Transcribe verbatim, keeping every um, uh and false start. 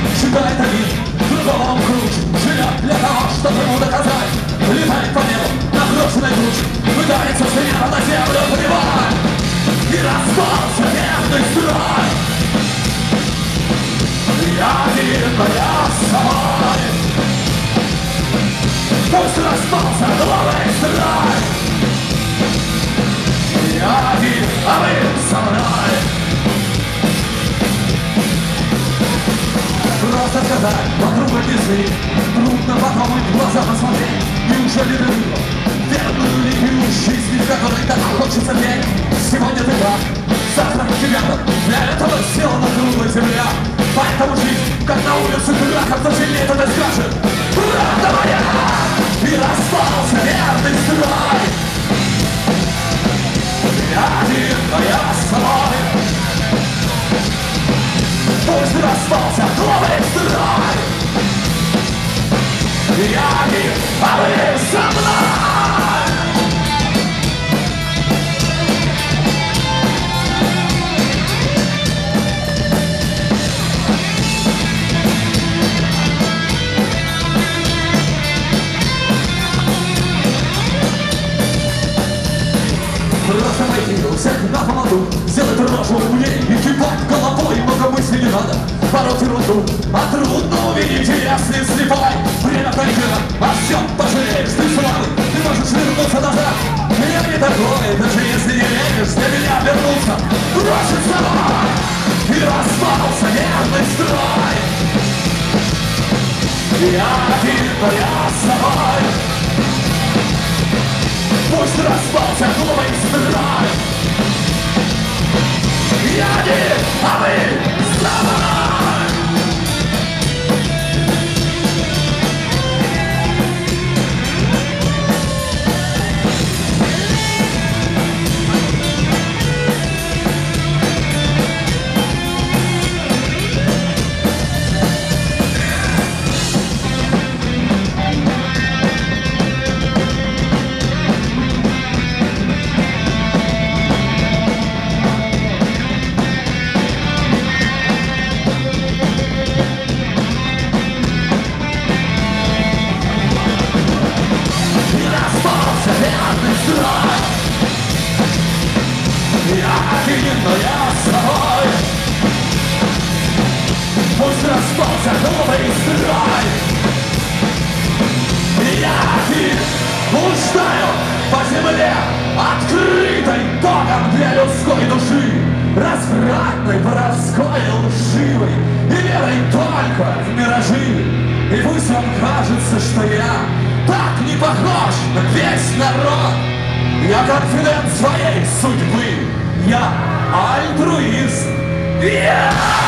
считает один, другого круче, живет для того, чтобы ему доказать. Летает по небу на брошенной туче, пытается с неба на землю плевать. И распался верный строй. Я один, моя собой. Пусть распался новый строй. Я один, а вы со мной. Просто сказать, вокруг объясни. Трудно потом в глаза посмотреть. Неужели ты выбрал верную линию жизни, в которой так хочется верить? Сегодня ты так, завтра тебя так. Для этого сделана круглая земля. Поэтому жизнь, как на улице дураков, кто сильнее, тот и скажет: правда моя! И распался верный строй. Я один, но я с собой. Пусть распался новый строй. Я один, а вы со мной. Просто войти у всех на поводу, сделать рожу умней и кипать головой. Много мыслей не надо, пороть ерунду, а трудно увидеть, если слепой. Время проиграно, а все пожалеешь, ты слабый, ты можешь вернуться назад. Я не такой, даже если не веришь, для меня вернуться бросить с собой. И распался нервный строй. Я один, но я с собой. Пусть распался новый строй. Я один, а вы со мной. Я один, но я с собой. Пусть распался новый строй. Я один, блуждаю по земле, открытой богом для людской души, развратной, воровской, лживой и верой только в миражи. И пусть вам кажется, что я так не похож на весь народ. Я конфидент своей судьбы. Я альтруист. Я